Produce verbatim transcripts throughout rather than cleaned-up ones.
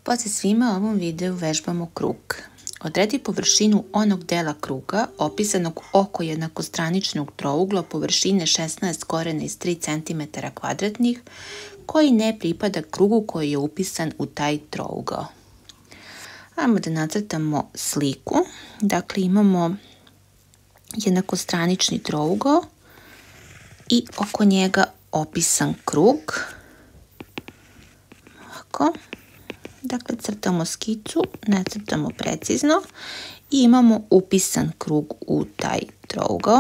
Pozdrav svima, u ovom videu vežbamo krug. Odredi površinu onog dela kruga opisanog oko jednakostraničnog trougla površine šesnaest korena iz tri centimetra kvadratnih koji ne pripada krugu koji je upisan u taj trougao. Ajmo da nacrtamo sliku. Dakle, imamo jednakostranični trougao i oko njega opisan krug. Ovako. Dakle, crtamo skicu, ne crtamo precizno i imamo upisan krug u taj trougao.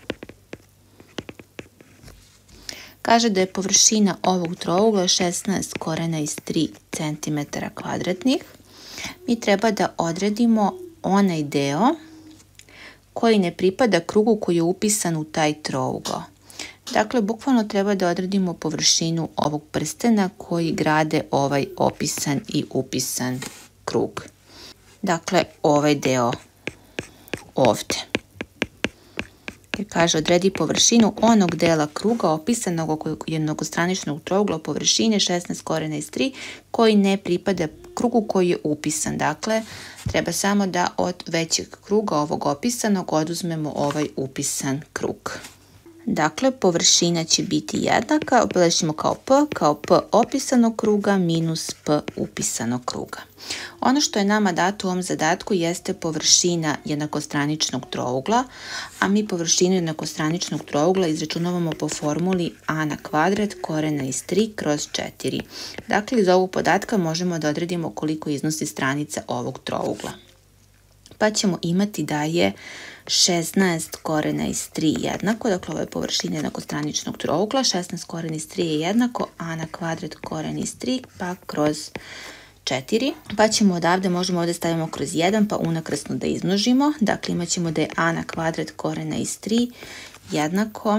Kaže da je površina ovog trougla šesnaest korena iz tri centimetra kvadratnih. Mi treba da odredimo onaj deo koji ne pripada krugu koji je upisan u taj trougao. Dakle, bukvalno treba da odredimo površinu ovog prstena koji grade ovaj opisan i upisan krug. Dakle, ovaj deo ovde. Jer kaže, odredi površinu onog dela kruga opisanog oko jednostraničnog trougla površine šesnaest korena iz tri koji ne pripada krugu koji je upisan. Dakle, treba samo da od većeg kruga ovog opisanog oduzmemo ovaj upisan krug. Dakle, površina će biti jednaka, obeležimo kao P, kao P opisanog kruga minus P upisanog kruga. Ono što je nama dato u ovom zadatku jeste površina jednakostraničnog trougla, a mi površinu jednakostraničnog trougla izračunavamo po formuli a na kvadrat korena iz tri kroz četiri. Dakle, iz ovog podatka možemo da odredimo koliko iznosi stranica ovog trougla. Pa ćemo imati da je šesnaest korena iz tri jednako, dakle ovo je površina jednakostraničnog trougla, šesnaest korena iz tri je jednako a na kvadrat korena iz tri pa kroz četiri. Pa ćemo odavde, možemo ovdje stavimo kroz jedan pa unakrsno da izmnožimo. Dakle, imat ćemo da je a na kvadrat korena iz tri jednako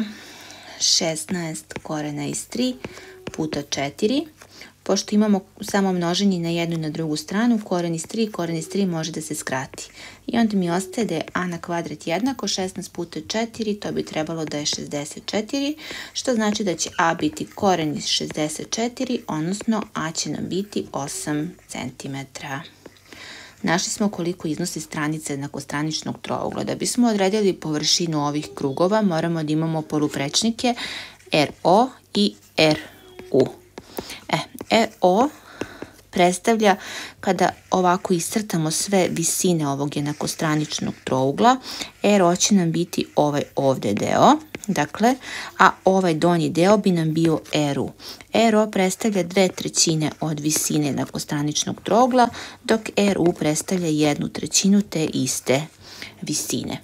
šesnaest korena iz tri puta četiri. Pošto imamo samo množenje na jednu i na drugu stranu, koren iz tri, koren iz tri može da se skrati. I onda mi ostaje da je a na kvadrat jednako šesnaest puta četiri, to bi trebalo da je šezdeset četiri, što znači da će a biti koren iz šezdeset četiri, odnosno a će nam biti osam centimetara. Našli smo koliko iznosi stranica jednakostraničnog trougla. Da bismo odredili površinu ovih krugova, moramo da imamo poluprečnike R O i R U. E, R O predstavlja kada ovako iscrtamo sve visine ovog jednakostraničnog trougla, R O će nam biti ovaj ovde deo, dakle, a ovaj donji deo bi nam bio R U. R O predstavlja dve trećine od visine jednakostraničnog trougla, dok R U predstavlja jednu trećinu te iste visine.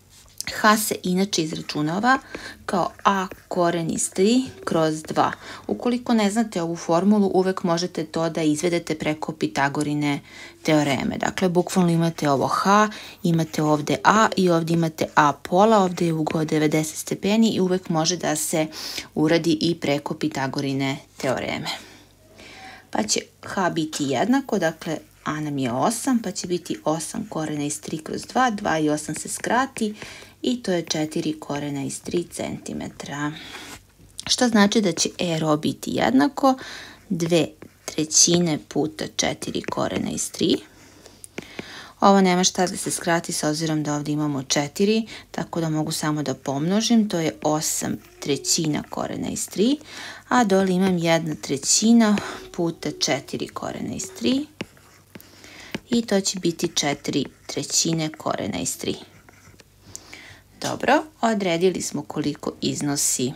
H se inače izračunava kao a koren iz tri kroz dva. Ukoliko ne znate ovu formulu, uvek možete to da izvedete preko Pitagorine teoreme. Dakle, bukvalno imate ovo h, imate ovde a i ovdje imate a pola, ovdje je ugao devedeset stepeni i uvek može da se uradi i preko Pitagorine teoreme. Pa će h biti jednako, dakle, a nam je osam, pa će biti osam korena iz tri kroz dva, dva i osam se skrati i to je četiri korena iz tri centimetra. Što znači da će R O biti jednako dve trećine puta četiri korena iz tri. Ovo nema šta da se skrati s obzirom da ovdje imamo četiri, tako da mogu samo da pomnožim, to je osam trećina korena iz tri, a dole imam jedna trećina puta četiri korena iz tri. I to će biti četiri trećine korena iz tri. Dobro, odredili smo koliko iznosi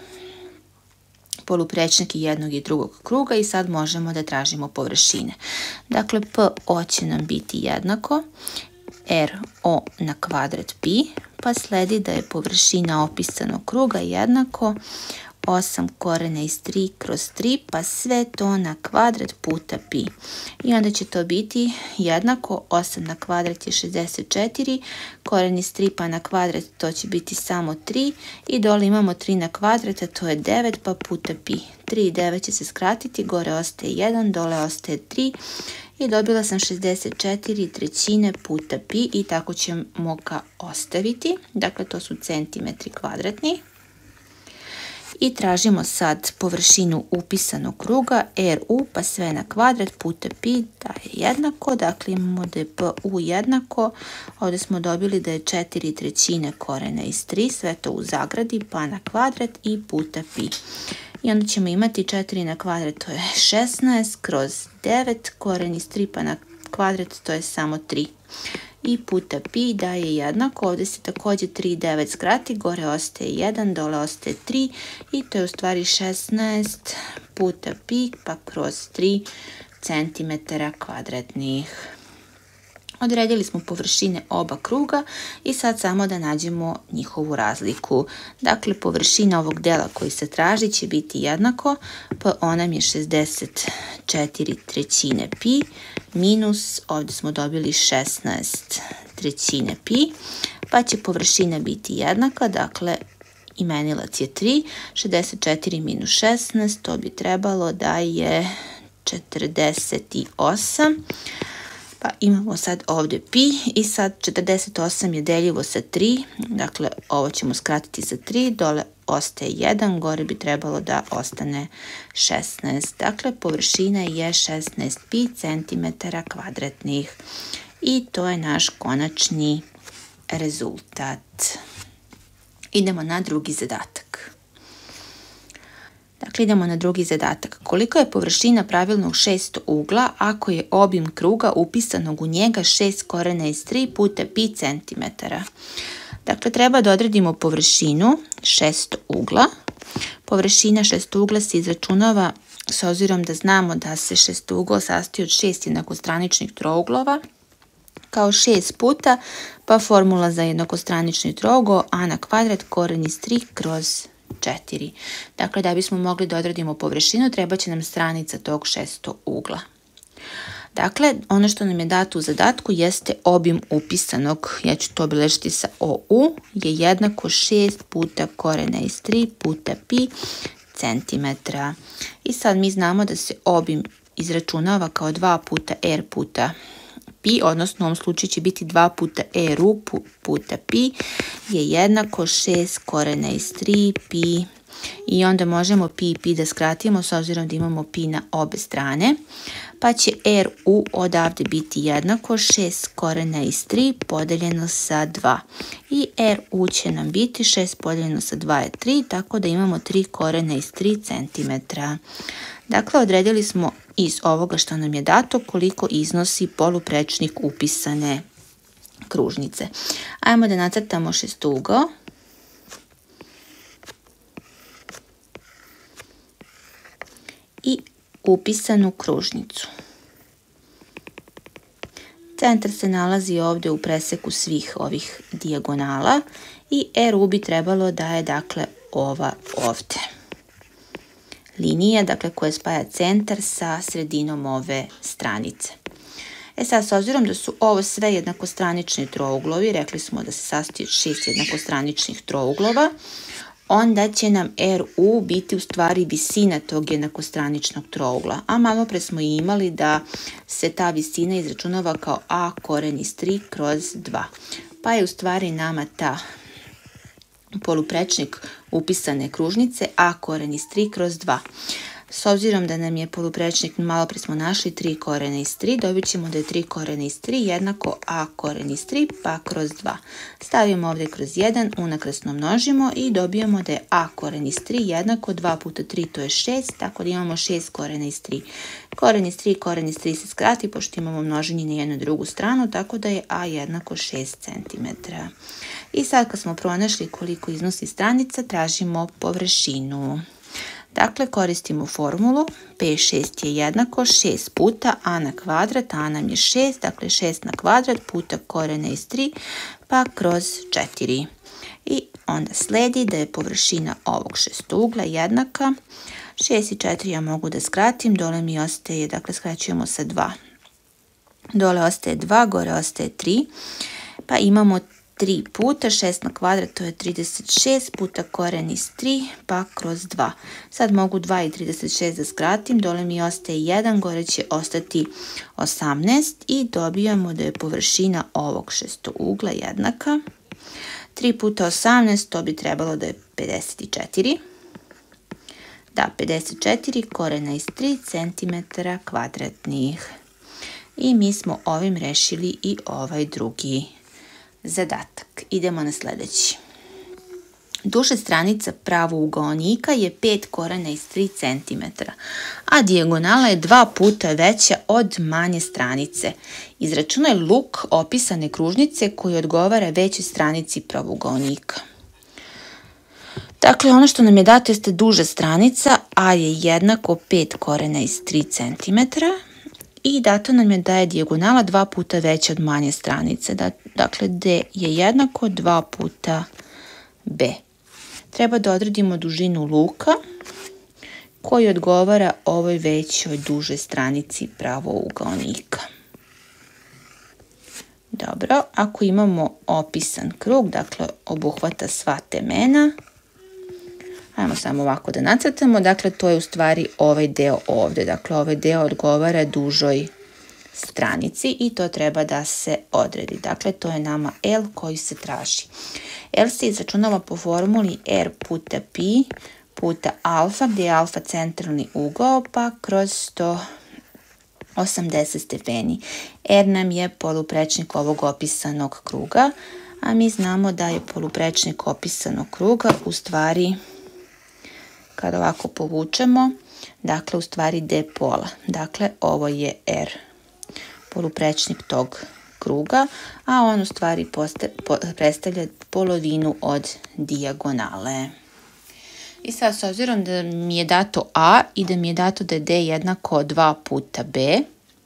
poluprečniki jednog i drugog kruga i sad možemo da tražimo površine. Dakle, P O će nam biti jednako R O na kvadrat pi, pa sledi da je površina opisanog kruga jednako osam korena iz tri kroz tri, pa sve to na kvadrat puta pi. I onda će to biti jednako, osam na kvadrat je šezdeset četiri, koren iz tri pa na kvadrat to će biti samo tri i dole imamo tri na kvadrat, a to je devet pa puta pi. tri i devet će se skratiti, gore ostaje jedan, dole ostaje tri i dobila sam šezdeset četiri trećine puta pi i tako ćemo ga ostaviti. Dakle, to su centimetri kvadratni. I tražimo sad površinu upisanog kruga R U pa sve na kvadrat puta pi daje jednako. Dakle imamo da je P U jednako. Ovdje smo dobili da je četiri trećine korena iz tri. Sve to u zagradi pa na kvadrat i puta pi. I onda ćemo imati četiri na kvadrat, to je šesnaest, kroz devet, koren iz tri pa na kvadrat, to je samo tri. I puta pi daje jednako, ovdje se također tri i devet skrati, gore ostaje jedan, dole ostaje tri i to je u stvari šesnaest puta pi pa kroz tri centimetara kvadratnih. Odredili smo površine oba kruga i sad samo da nađemo njihovu razliku. Dakle, površina ovog dela koji se traži će biti jednako, pa ona mi je šezdeset četiri trećine pi minus, ovdje smo dobili šesnaest trećine pi, pa će površina biti jednaka, dakle imenilac je tri, šezdeset četiri minus šesnaest, to bi trebalo da je četrdeset osam. Pa imamo sad ovdje pi i sad četrdeset osam je deljivo sa tri, dakle ovo ćemo skratiti sa tri, dole ostaje jedan, gore bi trebalo da ostane šesnaest. Dakle, površina je šesnaest pi centimetara kvadratnih i to je naš konačni rezultat. Idemo na drugi zadatak. Dakle, idemo na drugi zadatak. Koliko je površina pravilnog šestougla ako je obim kruga upisanog u njega šest korena iz tri puta pi centimetara? Dakle, treba da odredimo površinu šestougla. Površina šestougla se izračunava s obzirom da znamo da se šestougao sastoji od šest jednakostraničnih trouglova kao šest puta, pa formula za jednakostranični trougao a na kvadrat koren iz tri kroz četiri. Dakle, da bismo mogli da odredimo površinu, treba će nam stranica tog šestougla. Dakle, ono što nam je dato u zadatku jeste obim upisanog, ja ću to obilježiti sa O U, je jednako šest puta korena iz tri puta pi centimetra. I sad mi znamo da se obim izračunava kao dva puta R puta pi, odnosno u ovom slučaju će biti dva puta R U puta pi je jednako šest korena iz tri pi i onda možemo pi i pi da skratimo s obzirom da imamo pi na obe strane, pa će R U odavde biti jednako šest korena iz tri podeljeno sa dva i R U će nam biti šest podeljeno sa dva je tri, tako da imamo tri korena iz tri centimetra. Dakle, odredili smo iz ovoga što nam je dato koliko iznosi poluprečnik upisane kružnice. Ajmo da nacrtamo šestougao. I upisanu kružnicu. Centar se nalazi ovdje u preseku svih ovih dijagonala i R U bi trebalo da je dakle ova ovdje. Linija, dakle, koja spaja centar sa sredinom ove stranice. E sad, s obzirom da su ovo sve jednakostranični trouglovi, rekli smo da se sastoji od šest jednakostraničnih trouglova, onda će nam R U biti u stvari visina tog jednakostraničnog trougla. A malo pre smo imali da se ta visina izračunava kao A koren iz tri kroz dva. Pa je u stvari nama ta poluprečnik upisane kružnice A koren iz tri kroz dva. S obzirom da nam je poluprečnik, malo pre smo našli tri korena iz tri, dobit ćemo da je tri korena iz tri jednako A koren iz tri pa kroz dva. Stavimo ovdje kroz jedan, unakrasno množimo i dobijemo da je A koren iz tri jednako dva puta tri, to je šest, tako da imamo šest korena iz tri. Koren iz tri, koren iz tri se skrati pošto imamo množenje na jednu drugu stranu, tako da je A jednako šest centimetara. I sad kad smo pronašli koliko iznosi stranica, tražimo površinu. Dakle, koristimo formulu, P šest je jednako šest puta A na kvadrat, A nam je šest, dakle šest na kvadrat puta korena iz tri, pa kroz četiri. I onda sledi da je površina ovog šestougla jednaka, šest i četiri ja mogu da skratim, dole mi ostaje, dakle skraćujemo sa dva. Dole ostaje dva, gore ostaje tri, pa imamo tri puta šest na kvadrat, to je trideset šest puta koren iz tri, pa kroz dva. Sad mogu dva i trideset šest da skratim, dole mi ostaje jedan, gore će ostati osamnaest i dobijamo da je površina ovog šestougla jednaka. tri puta osamnaest, to bi trebalo da je pedeset četiri. Da, pedeset četiri korena iz tri centimetra kvadratnih. I mi smo ovim rešili i ovaj drugi zadatak. Idemo na sljedeći. Duža stranica pravougaonika je pet korena iz tri centimetra, a dijagonala je dva puta veća od manje stranice. Izračunaj luk opisane kružnice koji odgovara većoj stranici pravougaonika. Dakle, ono što nam je dato jeste duža stranica, a je jednako pet korena iz tri centimetra. I dato nam je da je dijagonala dva puta veća od manje stranice. Dakle, D je jednako dva puta B. Treba da odredimo dužinu luka koji odgovara ovoj većoj dužoj stranici pravougaonika. Dobro, ako imamo opisan krug, dakle obuhvata sva temena, ajmo samo ovako da nacrtamo, dakle to je u stvari ovaj deo ovdje, dakle ovaj deo odgovara dužoj stranici i to treba da se odredi. Dakle, to je nama L koji se traži. L se izračunava po formuli R puta pi puta alfa, gdje je alfa centralni ugao, pa kroz sto osamdeset stepeni. R nam je poluprečnik ovog opisanog kruga, a mi znamo da je poluprečnik opisanog kruga u stvari, kada ovako povučemo, dakle u stvari D pola. Dakle, ovo je R, poluprečnik tog kruga, a on u stvari predstavlja polovinu od dijagonale. I sad, s obzirom da mi je dato A i da mi je dato da je D jednako dva puta B,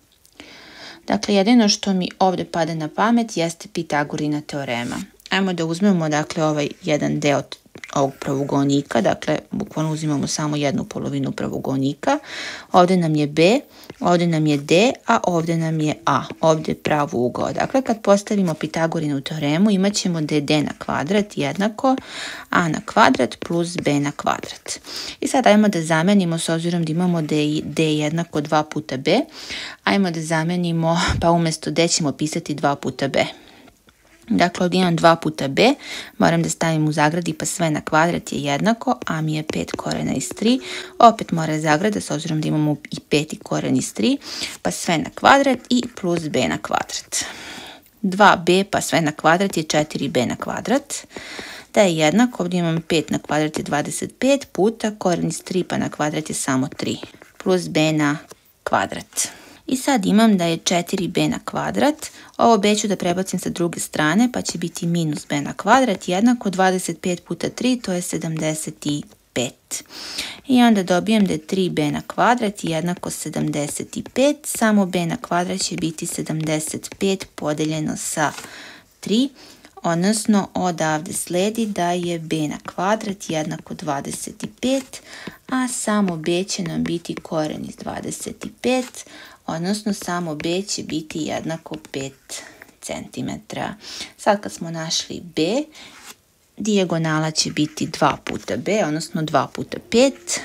dakle, jedino što mi ovdje pada na pamet jeste Pitagorina teorema. Ajmo da uzmemo, dakle, ovaj jedan deo ovog pravougaonika, dakle, bukvalno uzimamo samo jednu polovinu pravougaonika. Ovdje nam je B, ovdje nam je D, a ovdje nam je A, ovdje je pravouugao. Dakle, kad postavimo Pitagorinu teoremu, imat ćemo da je D na kvadrat jednako A na kvadrat plus B na kvadrat. I sad ajmo da zamenimo, s obzirom da imamo da je D jednako dva puta B, ajmo da zamenimo, pa umjesto D ćemo pisati dva puta B. Dakle, ovdje imam dva puta B, moram da stavim u zagradi, pa sve na kvadrat je jednako, a mi je pet korena iz tri, opet mora zagrada, s obzirom da imamo i peti koren iz tri, pa sve na kvadrat i plus B na kvadrat. dva B pa sve na kvadrat je četiri B na kvadrat, da je jednako, ovdje imam pet na kvadrat je dvadeset pet puta koren iz tri pa na kvadrat je samo tri, plus B na kvadrat. I sad imam da je četiri B na kvadrat, ovo B ću da prebacim sa druge strane, pa će biti minus B na kvadrat jednako dvadeset pet puta tri, to je sedamdeset pet. I onda dobijem da je tri B na kvadrat jednako sedamdeset pet, samo B na kvadrat će biti sedamdeset pet podeljeno sa tri, odnosno odavde sledi da je B na kvadrat jednako dvadeset pet, a samo B će nam biti koren iz dvadeset pet, odnosno samo B će biti jednako pet centimetara. Sad kad smo našli B, dijagonala će biti dva puta B, odnosno dva puta pet,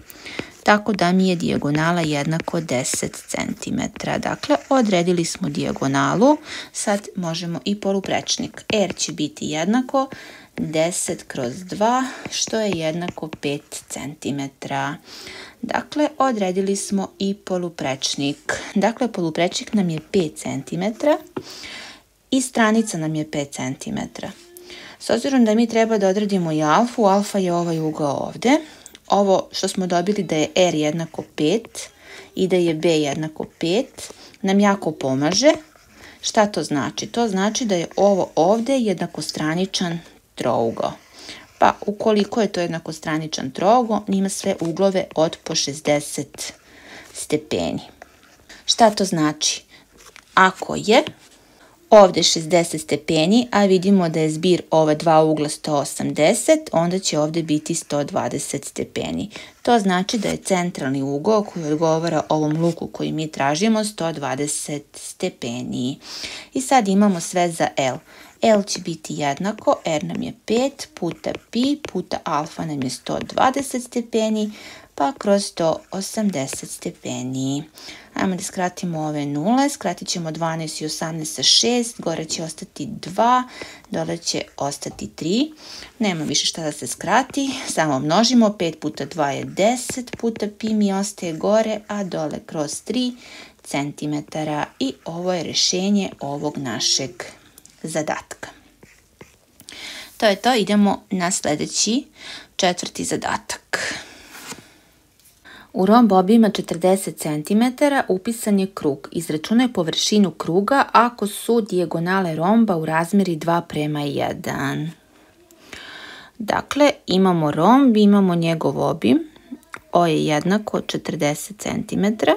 tako da mi je dijagonala jednako deset centimetara. Dakle, odredili smo dijagonalu, sad možemo i poluprečnik. R će biti jednako deset kroz dva, što je jednako pet centimetara. Dakle, odredili smo i poluprečnik. Dakle, poluprečnik nam je pet centimetara i stranica nam je pet centimetara. S obzirom da mi treba da odredimo i alfu, alfa je ovaj ugao ovdje. Ovo što smo dobili da je R jednako pet i da je B jednako pet nam jako pomaže. Šta to znači? To znači da je ovo ovdje jednakostraničan trougao. Pa ukoliko je to jednakostraničan trougao, ima sve uglove od po šezdeset stepeni. Šta to znači? Ako je ovdje šezdeset stepeni, a vidimo da je zbir ova dva ugla sto osamdeset, onda će ovdje biti sto dvadeset stepeni. To znači da je centralni ugao koji odgovara ovom luku koji mi tražimo sto dvadeset stepeni. I sad imamo sve za L. L će biti jednako, R nam je pet puta pi puta alfa nam je sto dvadeset stepeni, pa kroz sto osamdeset stepeni. Ajmo da skratimo ove nule, skratit ćemo dvanaest i osamnaest sa šest, gore će ostati dva, dole će ostati tri. Nema više šta da se skrati, samo množimo, pet puta dva je deset, puta pi mi ostaje gore, a dole kroz tri centimetara. I ovo je rešenje ovog našeg zadatka. To je to, idemo na sljedeći četvrti zadatak. U rombu obima četrdeset centimetara upisan je krug. Izračunaj površinu kruga ako su dijagonale romba u razmjeri dva prema jedan. Dakle, imamo romb, imamo njegov obim. O je jednako četrdeset centimetara.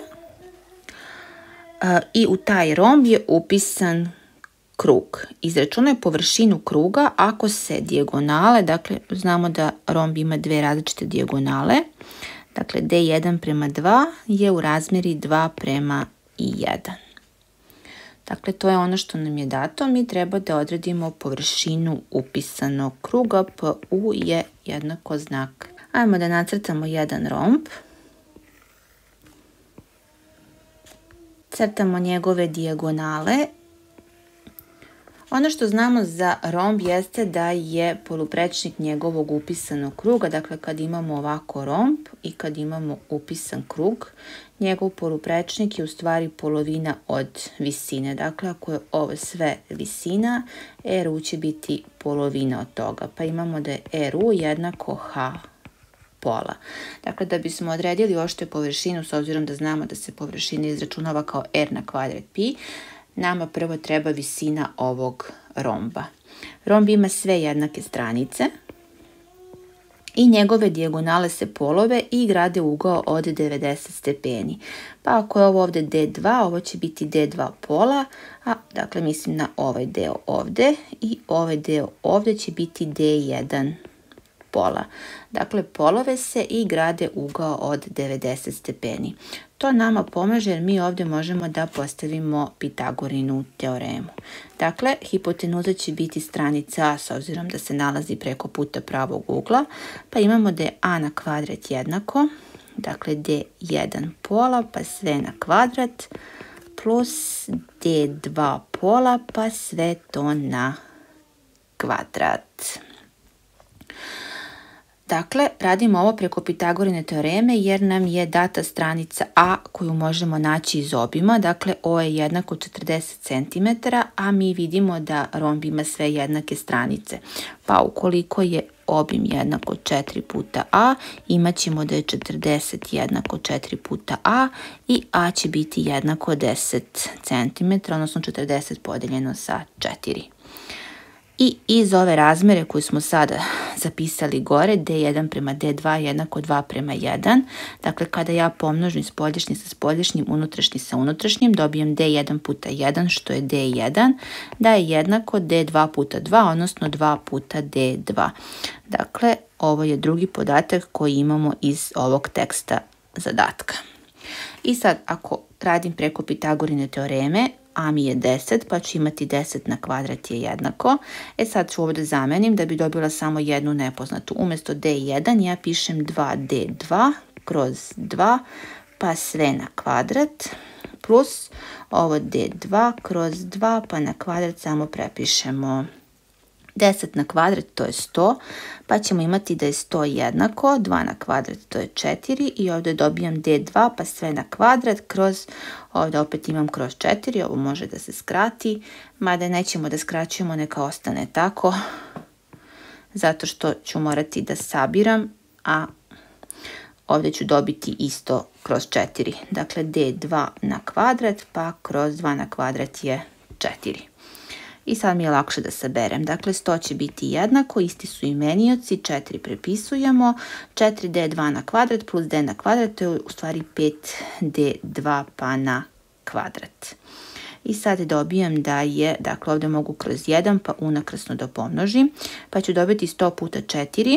I u taj romb je upisan krug. Izračunaj površinu kruga ako se dijagonale, dakle znamo da romb ima dve različite dijagonale, dakle d jedan prema dva je u razmjeri dva prema jedan. Dakle, to je ono što nam je dato. Mi treba da odredimo površinu upisanog kruga. Pu je jednako znak. Ajmo da nacrtamo jedan romb. Crtamo njegove dijagonale. Ono što znamo za romb jeste da je poluprečnik njegovog upisanog kruga, dakle kad imamo ovako romb i kad imamo upisan krug, njegov poluprečnik je u stvari polovina od visine. Dakle, ako je ovo sve visina, ru će biti polovina od toga, pa imamo da je ru jednako h pola. Dakle, da bismo odredili ošto je površinu, s obzirom da znamo da se površina izračunava kao r na kvadrat pi, nama prvo treba visina ovog romba. Romb ima sve jednake stranice i njegove dijagonale se polove i grade ugao od devedeset stepeni. Pa ako je ovo ovdje d dva, ovo će biti d dva pola, a dakle mislim na ovaj deo ovdje i ovaj deo ovdje će biti d jedan pola. Dakle, polove se i grade ugao od devedeset stepeni. To nama pomaže jer mi ovdje možemo da postavimo Pitagorinu teoremu. Dakle, hipotenuza će biti stranica a s obzirom da se nalazi preko puta pravog ugla, pa imamo da je a na kvadrat jednako, dakle d jedan pola pa sve na kvadrat, plus d dva pola pa sve to na kvadrat. Dakle, radimo ovo preko Pitagorine teoreme jer nam je data stranica a koju možemo naći iz obima. Dakle, o je jednako četrdeset centimetara, a mi vidimo da romb ima sve jednake stranice. Pa ukoliko je obim jednako četiri puta a, imat ćemo da je četrdeset jednako četiri puta a i a će biti jednako deset centimetara, odnosno četrdeset podijeljeno sa četiri. I iz ove razmere koju smo sada zapisali gore, d jedan prema d dva jednako dva prema jedan. Dakle, kada ja pomnožim spoljašnji sa spoljašnjim, unutrašnji sa unutrašnjim, dobijem d jedan puta jedan, što je d jedan, da je jednako d dva puta dva, odnosno dva puta d dva. Dakle, ovo je drugi podatak koji imamo iz ovog teksta zadatka. I sad, ako radim preko Pitagorine teoreme, a mi je deset, pa ću imati deset na kvadrat je jednako. E sad ću ovdje zamenim da bi dobila samo jednu nepoznatu. Umjesto d jedan ja pišem dva d dva kroz dva, pa sve na kvadrat, plus ovo d dva kroz dva, pa na kvadrat samo prepišemo deset na kvadrat, to je sto, pa ćemo imati da je sto jednako, dva na kvadrat, to je četiri i ovdje dobijam d dva, pa sve na kvadrat, kroz, ovdje opet imam kroz četiri, ovo može da se skrati, mada nećemo da skraćujemo, neka ostane tako, zato što ću morati da sabiram, a ovdje ću dobiti isto kroz četiri, dakle d dva na kvadrat, pa kroz dva na kvadrat je četiri. I sad mi je lakše da saberem. Dakle, sto će biti jednako, isti su imenioci, četiri prepisujemo, četiri d dva na kvadrat plus d na kvadrat, to je u stvari pet d dva pa na kvadrat. I sad dobijam da je, dakle ovdje mogu kroz jedan pa unakrasno da pomnožim, pa ću dobiti sto puta četiri,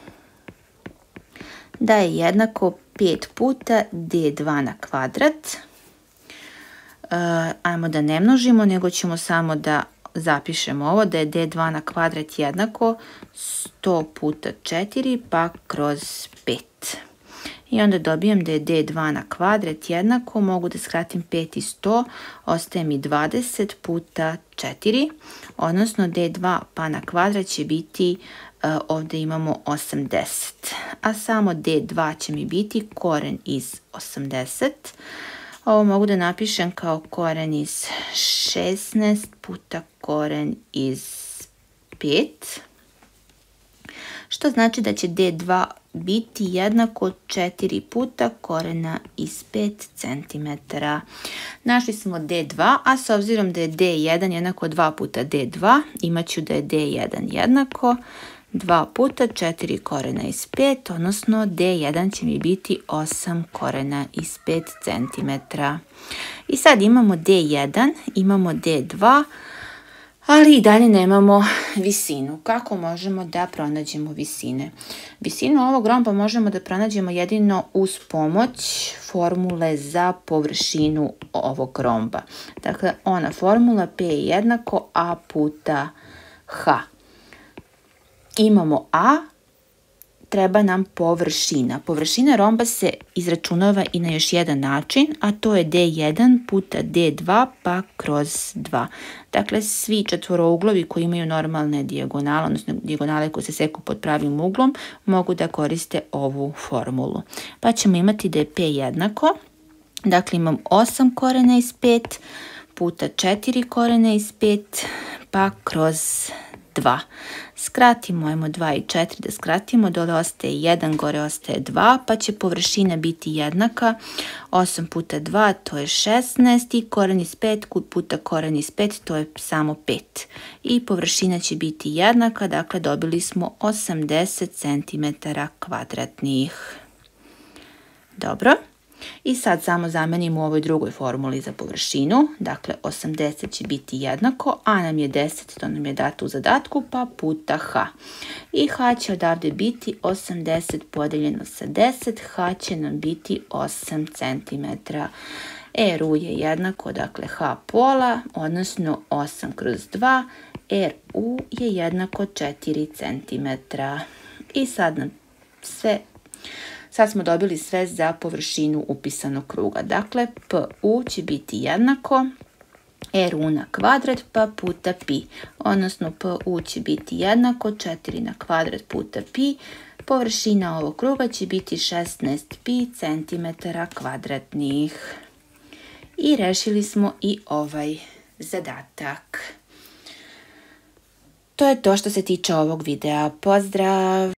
da je jednako pet puta d dva na kvadrat. Uh, ajmo da ne množimo, nego ćemo samo da zapišemo ovo, da je d dva na kvadrat jednako sto puta četiri pa kroz pet. I onda dobijem da je d dva na kvadrat jednako, mogu da skratim pet i sto, ostaje mi dvadeset puta četiri, odnosno d dva pa na kvadrat će biti, uh, ovdje imamo osamdeset, a samo d dva će mi biti koren iz osamdeset. Ovo mogu da napišem kao koren iz šesnaest puta koren iz pet, što znači da će d dva biti jednako četiri puta korena iz pet centimetara. Našli smo d dva, a s obzirom da je d jedan jednako dva puta d dva, imat ću da je d jedan jednako dva puta četiri korena iz pet, odnosno d jedan će mi biti osam korena iz pet centimetara. I sad imamo d jedan, imamo d dva, ali i dalje nemamo visinu. Kako možemo da pronađemo visine? Visinu ovog romba možemo da pronađemo jedino uz pomoć formule za površinu ovog romba. Dakle, ona formula P je jednako A puta H. Imamo A, treba nam površina. Površina romba se izračunava i na još jedan način, a to je d jedan puta d dva pa kroz dva. Dakle, svi četvorouglovi koji imaju normalne dijagonale, odnosno dijagonale koje se seku pod pravim uglom, mogu da koriste ovu formulu. Pa ćemo imati da je P jednako, dakle imam osam korena iz pet puta četiri korena iz pet pa kroz dva. Skratimo, ajmo dva i četiri da skratimo, dole ostaje jedan, gore ostaje dva, pa će površina biti jednaka. osam puta dva, to je šesnaest i koren iz pet puta koren iz pet, to je samo pet. I površina će biti jednaka, dakle dobili smo osamdeset centimetara kvadratnih. Dobro. I sad samo zamenimo u ovoj drugoj formuli za površinu, dakle osamdeset će biti jednako, a nam je deset, to nam je dato u zadatku, pa puta H. I H će odavde biti osamdeset podeljeno sa deset, H će nam biti osam centimetara. R U je jednako, dakle H pola, odnosno osam kroz dva, R U je jednako četiri centimetra. I sad nam sve... Sad smo dobili sve za površinu upisanog kruga. Dakle, P U će biti jednako R U na kvadrat pa puta pi. Odnosno, P U će biti jednako četiri na kvadrat puta pi. Površina ovog kruga će biti šesnaest pi centimetara kvadratnih. I rešili smo i ovaj zadatak. To je to što se tiče ovog videa. Pozdrav!